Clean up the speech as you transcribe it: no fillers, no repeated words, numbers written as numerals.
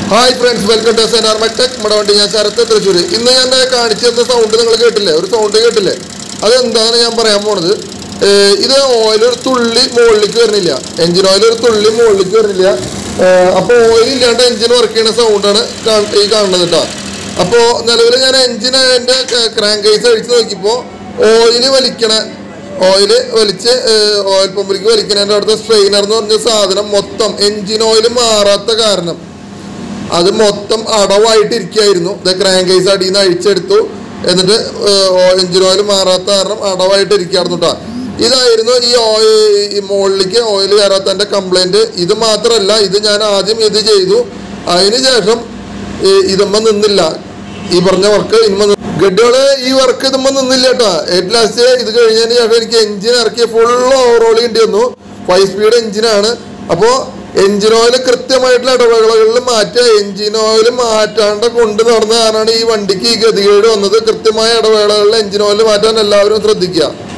Hi friends, welcome to സെനാർമെടെക്. നമ്മുടെ വണ്ടി ഞാൻ ശരത്ത് തൃശ്ശൂർ. ഇന്ന് ഞാൻ കാണിച്ചു തന്ന സൗണ്ട് നിങ്ങൾ കേട്ടില്ലേ? ഒരു സൗണ്ട് കേട്ടില്ലേ? അതെന്താണെന്ന് ഞാൻ പറയാൻ പോണത്. ഇത് ഓയിൽ ഒരു തുള്ളി മുകളിലേക്ക് വരുന്നില്ല, എഞ്ചിൻ ഓയിൽ ഒരു തുള്ളി മുകളിലേക്ക് വരുന്നില്ല. അപ്പോൾ ഓയിൽ ഇല്ലാണ്ട് എഞ്ചിൻ വർക്ക് ചെയ്യുന്ന സൗണ്ടാണ് ഈ കാണുന്നത് കേട്ടോ. അപ്പോൾ നിലവിൽ ഞാൻ എഞ്ചിന് എൻ്റെ ക്രാങ്ക് കേസ് അഴിച്ച് നോക്കിയപ്പോൾ ഓയിൽ വലിച്ച് ഓയിൽ പമ്പിലേക്ക് വലിക്കുന്നതിൻ്റെ അടുത്ത സ്ട്രെയിനർ എന്ന് പറഞ്ഞ സാധനം മൊത്തം എഞ്ചിൻ ഓയിൽ മാറാത്ത കാരണം അത് മൊത്തം അടവായിട്ടിരിക്കുകയായിരുന്നു. ക്രാങ്ക് കേസ് അടിയിൽ നിന്ന് അഴിച്ചെടുത്തു, എന്നിട്ട് എഞ്ചിൻ ഓയിൽ മാറാത്ത കാരണം അടവായിട്ടിരിക്കുകയായിരുന്നു കേട്ടോ. ഇതായിരുന്നു ഈ മുകളിലേക്ക് ഓയിൽ കയറാത്തതിൻ്റെ കംപ്ലൈൻറ്റ്. ഇത് മാത്രമല്ല, ഇത് ഞാൻ ആദ്യം ഇത് ചെയ്തു, അതിന് ശേഷം ഇതുമ്പോൾ നിന്നില്ല. ഈ പറഞ്ഞ വർക്ക് ഗഡുകള് ഈ വർക്ക് ഇതുമ്പോൾ നിന്നില്ല കേട്ടോ. ഏറ്റവും ലാസ്റ്റ് ഇത് കഴിഞ്ഞതിന് ശേഷം എനിക്ക് എഞ്ചിൻ ഇറക്കി ഫുൾ ഓവറോൾ ചെയ്യേണ്ടി വന്നു. 5 സ്പീഡ് എഞ്ചിനാണ്. അപ്പോൾ എഞ്ചിൻ ഓയിൽ കൃത്യമായിട്ടുള്ള ഇടവേളകളിൽ മാറ്റുക. എഞ്ചിൻ ഓയിൽ മാറ്റാണ്ട് കൊണ്ട് നടന്ന കാരണമാണ് ഈ വണ്ടിക്ക് ഈ ഗതികേട് വന്നത്. കൃത്യമായ ഇടവേളകളിൽ എഞ്ചിൻ ഓയിൽ മാറ്റാൻ എല്ലാവരും ശ്രദ്ധിക്കുക.